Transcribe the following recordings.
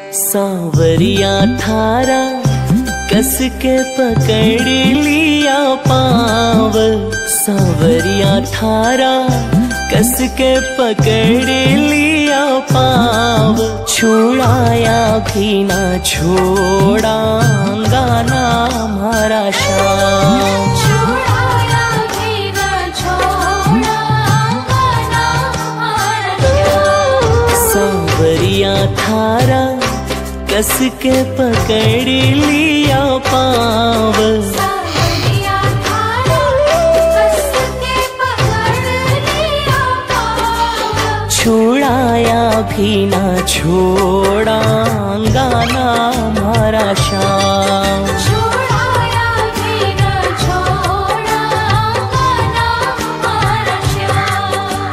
सांवरिया थारा कस के पकड़ लिया पाँव, सांवरिया थारा कस के पकड़ लिया पाँव। छुड़ाया भी ना छोड़ांगा ना हमारा श्याम, छुड़ाया भी ना छोड़ांगा ना हमारा श्याम। सांवरिया थारा कस के पकड़ लिया पाँव, सांवरिया थारा कस के पकड़ लिया पाँव। छुड़ाया भी ना छोड़ांगा ना हमारा श्याम। छुड़ाया भी ना छोड़ांगा ना हमारा श्याम।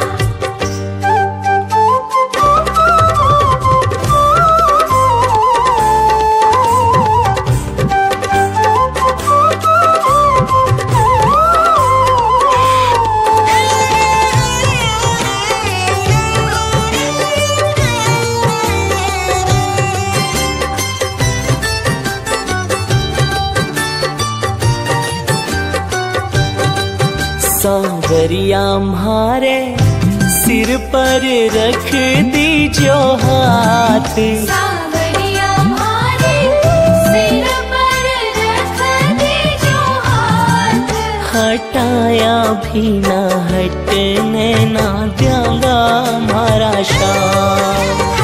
सांवरिया म्हारे सिर पर रख दीजो हाथ, सांवरिया हमारे सिर पर रख दीजो हाथ। हटाया भी ना हटने ना देंगा हमारा श्याम।